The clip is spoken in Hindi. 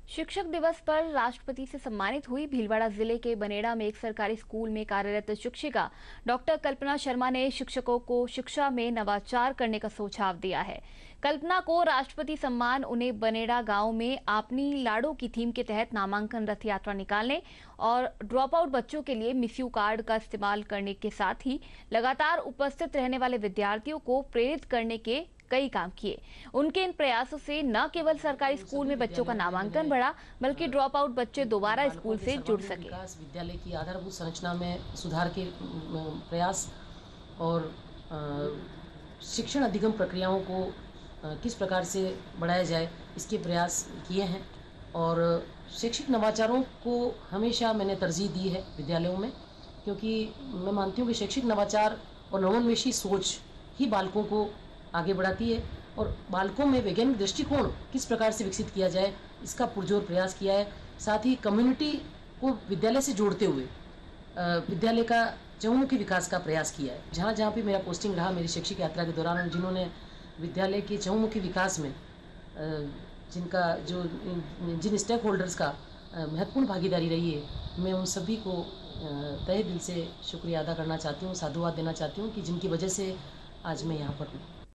शिक्षक दिवस पर राष्ट्रपति से सम्मानित हुई भीलवाड़ा जिले के बनेड़ा में एक सरकारी स्कूल में कार्यरत शिक्षिका डॉक्टर कल्पना शर्मा ने शिक्षकों को शिक्षा में नवाचार करने का सुझाव दिया है। कल्पना को राष्ट्रपति सम्मान उन्हें बनेड़ा गांव में आपनी लाड़ो की थीम के तहत नामांकन रथ यात्रा निकालने और ड्रॉप आउट बच्चों के लिए मिस यू कार्ड का इस्तेमाल करने के साथ ही लगातार उपस्थित रहने वाले विद्यार्थियों को प्रेरित करने के कई काम किए। उनके इन प्रयासों से न केवल सरकारी स्कूल में बच्चों का नामांकन बढ़ा, बल्कि ड्रॉप आउट बच्चे दोबारा स्कूल से जुड़ सके। विद्यालय की आधारभूत संरचना में सुधार के प्रयास और शिक्षण अधिगम प्रक्रियाओं को किस प्रकार से बढ़ाया जाए, इसके प्रयास किए हैं। और शैक्षिक नवाचारों को हमेशा मैंने तरजीह दी है विद्यालयों में, क्योंकि मैं मानती हूँ कि शैक्षिक नवाचार और नवोन्मेषी सोच ही बालकों को आगे बढ़ाती है और बालकों में वैज्ञानिक दृष्टिकोण किस प्रकार से विकसित किया जाए, इसका पुरजोर प्रयास किया है। साथ ही कम्युनिटी को विद्यालय से जोड़ते हुए विद्यालय का चहुमुखी विकास का प्रयास किया है। जहाँ जहाँ भी मेरा पोस्टिंग रहा मेरी शैक्षिक यात्रा के दौरान, जिन्होंने विद्यालय के चहुमुखी विकास में जिन स्टेक होल्डर्स का महत्वपूर्ण भागीदारी रही है, मैं उन सभी को तहे दिल से शुक्रिया अदा करना चाहती हूँ, साधुवाद देना चाहती हूँ कि जिनकी वजह से आज मैं यहाँ पर हूँ।